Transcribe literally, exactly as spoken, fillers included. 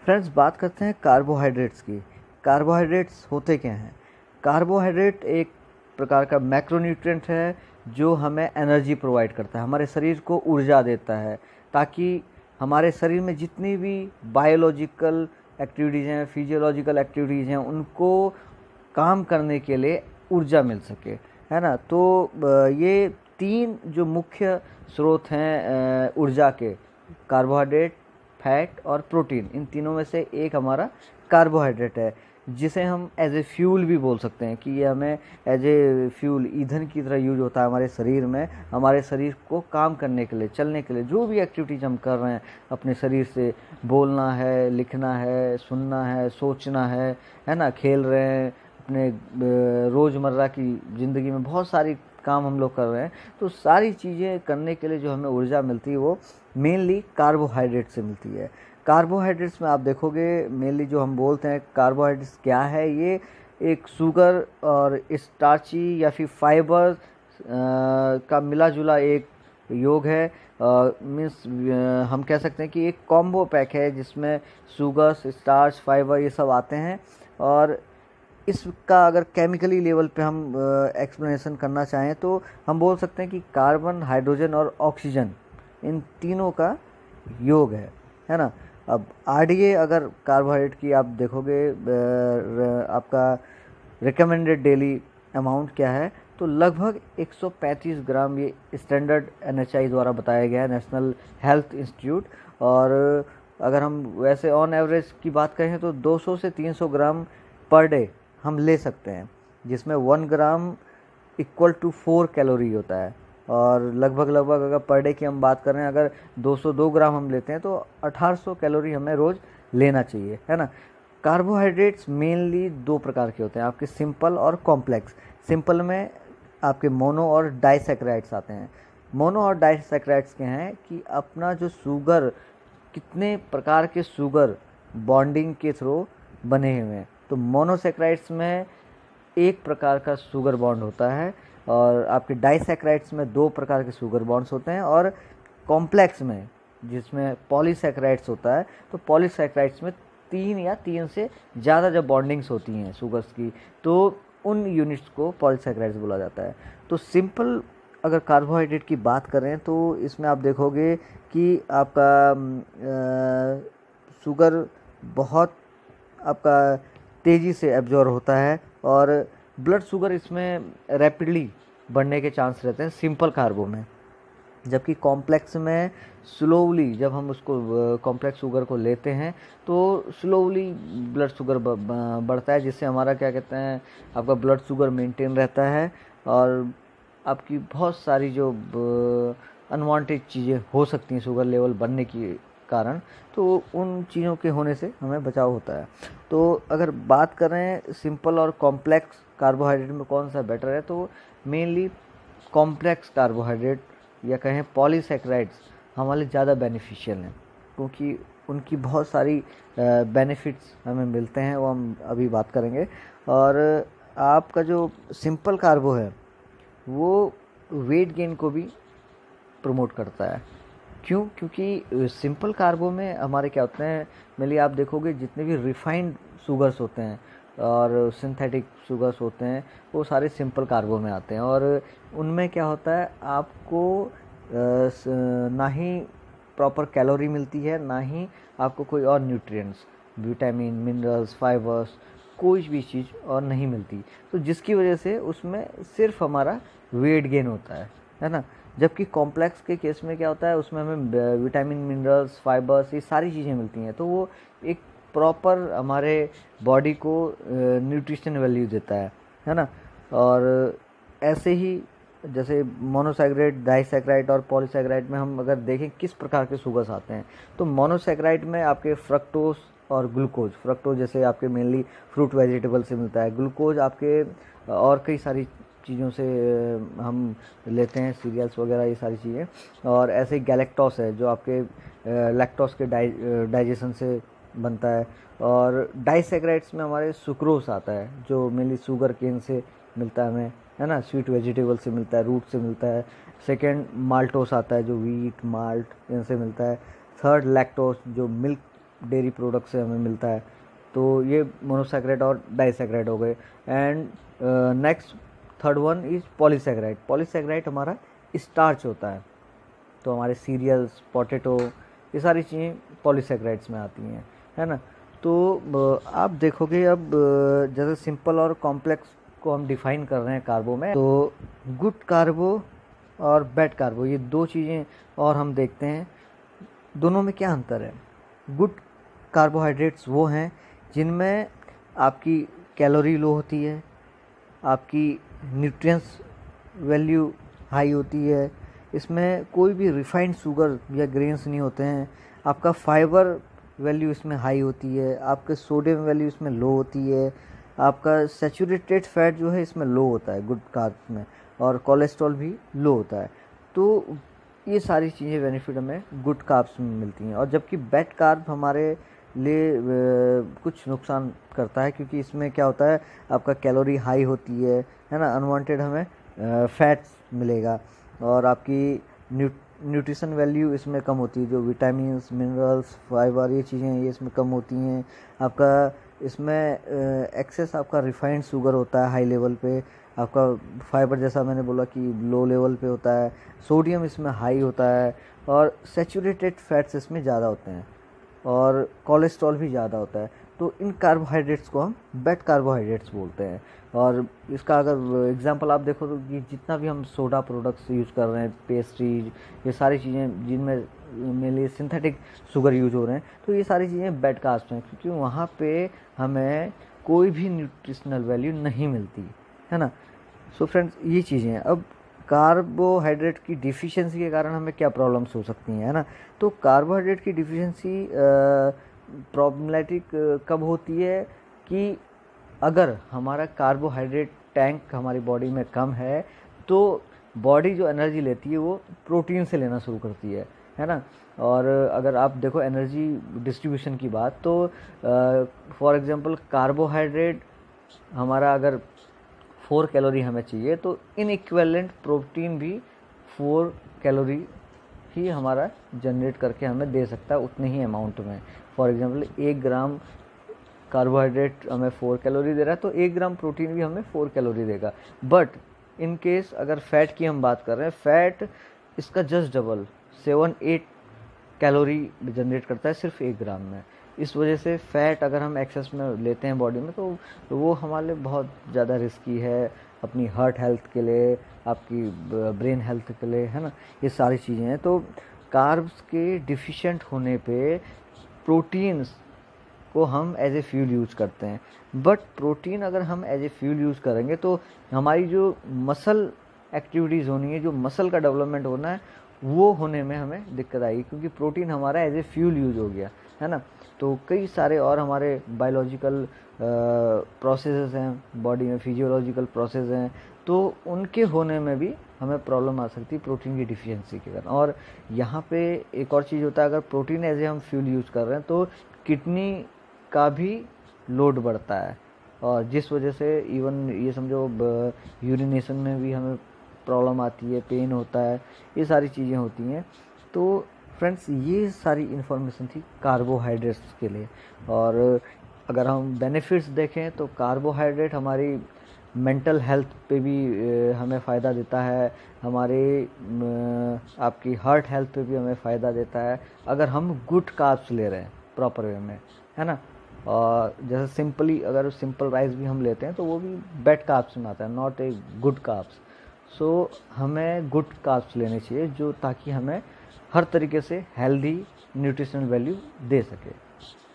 Friends, बात करते हैं कार्बोहाइड्रेट्स की। कार्बोहाइड्रेट्स होते क्या हैं? कार्बोहाइड्रेट एक प्रकार का मैक्रोन्यूट्रिएंट है जो हमें एनर्जी प्रोवाइड करता है, हमारे शरीर को ऊर्जा देता है, ताकि हमारे शरीर में जितनी भी बायोलॉजिकल एक्टिविटीज़ हैं, फिजियोलॉजिकल एक्टिविटीज़ हैं, उनको काम करने के लिए ऊर्जा मिल सके, है ना। तो ये तीन जो मुख्य स्रोत हैं ऊर्जा के, कार्बोहाइड्रेट, फैट और प्रोटीन, इन तीनों में से एक हमारा कार्बोहाइड्रेट है, जिसे हम एज ए फ्यूल भी बोल सकते हैं कि ये हमें एज ए फ्यूल, ईंधन की तरह यूज होता है हमारे शरीर में। हमारे शरीर को काम करने के लिए, चलने के लिए, जो भी एक्टिविटीज हम कर रहे हैं अपने शरीर से, बोलना है, लिखना है, सुनना है, सोचना है, है ना, खेल रहे हैं, अपने रोज़मर्रा की ज़िंदगी में बहुत सारी काम हम लोग कर रहे हैं, तो सारी चीज़ें करने के लिए जो हमें ऊर्जा मिलती है वो मेनली कार्बोहाइड्रेट से मिलती है। कार्बोहाइड्रेट्स में आप देखोगे मेनली जो हम बोलते हैं कार्बोहाइड्रेट्स क्या है, ये एक शुगर और स्टार्ची या फिर फाइबर का मिला जुला एक योग है। मीन्स हम कह सकते हैं कि एक कॉम्बो पैक है जिसमें शुगर, स्टार्च, फाइबर ये सब आते हैं। और इसका अगर केमिकली लेवल पे हम एक्सप्लेनेशन करना चाहें तो हम बोल सकते हैं कि कार्बन, हाइड्रोजन और ऑक्सीजन, इन तीनों का योग है, है ना। अब आरडीए अगर कार्बोहाइड्रेट की आप देखोगे, आपका रिकमेंडेड डेली अमाउंट क्या है, तो लगभग एक सौ पैंतीस ग्राम ये स्टैंडर्ड एनएचआई द्वारा बताया गया है, नेशनल हेल्थ इंस्टीट्यूट। और अगर हम वैसे ऑन एवरेज की बात करें तो दो सौ से तीन सौ ग्राम पर डे हम ले सकते हैं, जिसमें one gram equal to four calorie होता है। और लगभग लगभग अगर पर डे की हम बात कर रहे हैं, अगर दो सौ दो ग्राम हम लेते हैं तो अठारह सौ कैलोरी हमें रोज़ लेना चाहिए, है ना। कार्बोहाइड्रेट्स मेनली दो प्रकार के होते हैं, आपके सिंपल और कॉम्प्लेक्स। सिंपल में आपके मोनो और डाइसैकेराइड्स आते हैं। मोनो और डाइसैकेराइड्स क्या हैं कि अपना जो शुगर, कितने प्रकार के शुगर बॉन्डिंग के थ्रू बने हुए हैं। तो मोनोसैकेराइड्स में एक प्रकार का शुगर बॉन्ड होता है, और आपके डाइसैकेराइड्स में दो प्रकार के शुगर बॉन्ड्स होते हैं। और कॉम्प्लेक्स में जिसमें पॉलीसैकेराइड्स होता है, तो पॉलीसैकेराइड्स में तीन या तीन से ज़्यादा जब बॉन्डिंग्स होती हैं शुगर्स की, तो उन यूनिट्स को पॉलीसैकेराइड्स बोला जाता है। तो सिंपल अगर कार्बोहाइड्रेट की बात करें तो इसमें आप देखोगे कि आपका शुगर बहुत आपका तेज़ी से एब्जॉर्ब होता है, और ब्लड शुगर इसमें रैपिडली बढ़ने के चांस रहते हैं सिंपल कार्बो में। जबकि कॉम्प्लेक्स में स्लोवली, जब हम उसको कॉम्प्लेक्स शुगर को लेते हैं तो स्लोवली ब्लड शुगर बढ़ता है, जिससे हमारा क्या कहते हैं, आपका ब्लड शुगर मेंटेन रहता है, और आपकी बहुत सारी जो अनवांटेड चीज़ें हो सकती हैं शुगर लेवल बढ़ने की कारण, तो उन चीज़ों के होने से हमें बचाव होता है। तो अगर बात करें सिंपल और कॉम्प्लेक्स कार्बोहाइड्रेट में कौन सा बेटर है, तो मेनली कॉम्प्लेक्स कार्बोहाइड्रेट या कहें पॉलीसैकेराइड्स हमारे ज़्यादा बेनिफिशियल हैं, क्योंकि उनकी बहुत सारी बेनिफिट्स हमें मिलते हैं, वो हम अभी बात करेंगे। और आपका जो सिंपल कार्बो है वो वेट गेन को भी प्रमोट करता है। क्यों? क्योंकि सिंपल कार्बो में हमारे क्या होते हैं, मेनली आप देखोगे जितने भी रिफाइंड शुगर्स होते हैं और सिंथेटिक शुगर्स होते हैं, वो सारे सिंपल कार्बो में आते हैं। और उनमें क्या होता है, आपको ना ही प्रॉपर कैलोरी मिलती है, ना ही आपको कोई और न्यूट्रिएंट्स, विटामिन, मिनरल्स, फाइबर्स, कोई भी चीज़ और नहीं मिलती, तो जिसकी वजह से उसमें सिर्फ हमारा वेट गेन होता है, है ना। जबकि कॉम्प्लेक्स के केस में क्या होता है, उसमें हमें विटामिन, मिनरल्स, फाइबर्स, ये सारी चीज़ें मिलती हैं, तो वो एक प्रॉपर हमारे बॉडी को न्यूट्रिशन वैल्यू देता है, है ना। और ऐसे ही जैसे मोनोसैकेराइड, डाइसैकेराइड और पॉलीसैकेराइड में हम अगर देखें किस प्रकार के शुगर्स आते हैं, तो मोनोसैकेराइड में आपके फ्रक्टोज और ग्लूकोज, फ्रक्टोज जैसे आपके मेनली फ्रूट वेजिटेबल से मिलता है, ग्लूकोज आपके और कई सारी चीज़ों से हम लेते हैं, सीरियल्स वगैरह ये सारी चीज़ें। और ऐसे ही गैलेक्टोस है जो आपके लैक्टोस के डाइ डाइजेशन से बनता है। और डाइसैकेराइड्स में हमारे सुक्रोज आता है जो मेनली शुगर केन से मिलता है हमें, है ना, स्वीट वेजिटेबल से मिलता है, रूट से मिलता है। सेकेंड माल्टोस आता है जो वीट, माल्ट इनसे मिलता है। थर्ड लैक्टोस जो मिल्क डेयरी प्रोडक्ट से हमें मिलता है। तो ये मोनोसैकेराइड और डाइसैकेराइड हो गए। And next third one is polysaccharide. Polysaccharide हमारा स्टार्च होता है, तो हमारे सीरियल्स, पोटैटो, ये सारी चीज़ें पॉलीसैकेराइड्स में आती हैं, है ना। तो आप देखोगे अब जैसे सिंपल और कॉम्प्लेक्स को हम डिफाइन कर रहे हैं कार्बो में, तो गुड कार्बो और बैड कार्बो ये दो चीज़ें और हम देखते हैं, दोनों में क्या अंतर है। गुड कार्बोहाइड्रेट्स वो हैं जिनमें आपकी कैलोरी लो होती है, आपकी न्यूट्रिएंट्स वैल्यू हाई होती है, इसमें कोई भी रिफाइंड शुगर या ग्रेन्स नहीं होते हैं, आपका फाइबर वैल्यू इसमें हाई होती है, आपके सोडियम वैल्यू इसमें लो होती है, आपका सैचुरेटेड फैट जो है इसमें लो होता है गुड कार्ब्स में, और कोलेस्ट्रॉल भी लो होता है। तो ये सारी चीज़ें बेनिफिट हमें गुड कार्ब्स में मिलती हैं। और जबकि बैड कार्ब हमारे लिए कुछ नुकसान करता है, क्योंकि इसमें क्या होता है, आपका कैलोरी हाई होती है है ना, अनवांटेड हमें फैट्स मिलेगा, और आपकी न्यू न्यूट्रिशन वैल्यू इसमें कम होती है, जो विटामिन्स, मिनरल्स, फाइबर, ये चीज़ें ये इसमें कम होती हैं। आपका इसमें एक्सेस आपका रिफाइंड शुगर होता है हाई लेवल पे, आपका फाइबर जैसा मैंने बोला कि लो लेवल पे होता है, सोडियम इसमें हाई होता है, और सैचुरेटेड फैट्स इसमें ज़्यादा होते हैं, और कोलेस्ट्रॉल भी ज़्यादा होता है। तो इन कार्बोहाइड्रेट्स को हम बैड कार्बोहाइड्रेट्स बोलते हैं। और इसका अगर एग्जांपल आप देखो तो ये जितना भी हम सोडा प्रोडक्ट्स यूज़ कर रहे हैं, पेस्ट्रीज, ये सारी चीज़ें जिनमें मेनली सिंथेटिक शुगर यूज हो रहे हैं, तो ये सारी चीज़ें बैड कार्ब्स हैं, क्योंकि वहाँ पे हमें कोई भी न्यूट्रिशनल वैल्यू नहीं मिलती है ना। सो फ्रेंड्स, ये चीज़ें हैं। अब कार्बोहाइड्रेट की डिफिशिएंसी के कारण हमें क्या प्रॉब्लम्स हो सकती हैं, है ना। तो कार्बोहाइड्रेट की डिफिशिएंसी प्रॉब्लमेटिक कब होती है कि अगर हमारा कार्बोहाइड्रेट टैंक हमारी बॉडी में कम है, तो बॉडी जो एनर्जी लेती है वो प्रोटीन से लेना शुरू करती है है ना। और अगर आप देखो एनर्जी डिस्ट्रीब्यूशन की बात, तो फॉर एग्जांपल कार्बोहाइड्रेट हमारा अगर फोर कैलोरी हमें चाहिए, तो इन इक्विवेलेंट प्रोटीन भी फोर कैलोरी ही हमारा जनरेट करके हमें दे सकता है उतने ही अमाउंट में। फॉर एग्जांपल एक ग्राम कार्बोहाइड्रेट हमें फोर कैलोरी दे रहा है, तो एक ग्राम प्रोटीन भी हमें फोर कैलोरी देगा। बट इन केस अगर फैट की हम बात कर रहे हैं, फैट इसका just double seven eight calorie generate करता है सिर्फ एक ग्राम में। इस वजह से फ़ैट अगर हम एक्सेस में लेते हैं बॉडी में, तो, तो वो हमारे लिए बहुत ज़्यादा रिस्की है, अपनी हार्ट हेल्थ के लिए, आपकी ब्रेन हेल्थ के लिए, है ना। ये सारी चीज़ें हैं। तो कार्ब्स के डिफिशिएंट होने पे प्रोटीन्स को हम एज ए फ्यूल यूज़ करते हैं, बट प्रोटीन अगर हम एज ए फ्यूल यूज़ करेंगे तो हमारी जो मसल एक्टिविटीज़ होनी है, जो मसल का डेवलपमेंट होना है, वो होने में हमें दिक्कत आएगी, क्योंकि प्रोटीन हमारा एज ए फ्यूल यूज़ हो गया है ना। तो कई सारे और हमारे बायोलॉजिकल प्रोसेसेस हैं बॉडी में, फिजियोलॉजिकल प्रोसेस हैं, तो उनके होने में भी हमें प्रॉब्लम आ सकती है प्रोटीन की डिफिशिएंसी के कारण। और यहाँ पे एक और चीज़ होता है, अगर प्रोटीन एज ए हम फ्यूल यूज़ कर रहे हैं तो किडनी का भी लोड बढ़ता है, और जिस वजह से इवन ये समझो यूरिनेशन में भी हमें प्रॉब्लम आती है, पेन होता है, ये सारी चीज़ें होती हैं। तो फ्रेंड्स, ये सारी इन्फॉर्मेशन थी कार्बोहाइड्रेट्स के लिए। और अगर हम बेनिफिट्स देखें तो कार्बोहाइड्रेट हमारी मेंटल हेल्थ पे भी हमें फ़ायदा देता है, हमारे आपकी हार्ट हेल्थ पे भी हमें फ़ायदा देता है अगर हम गुड कार्ब्स ले रहे हैं प्रॉपर वे में, है ना। और जैसे सिंपली अगर सिंपल राइस भी हम लेते हैं तो वो भी बैड कार्ब्स में आता है, not a good carbs. So हमें गुड कार्ब्स लेने चाहिए, जो ताकि हमें हर तरीके से हेल्दी न्यूट्रिशनल वैल्यू दे सके।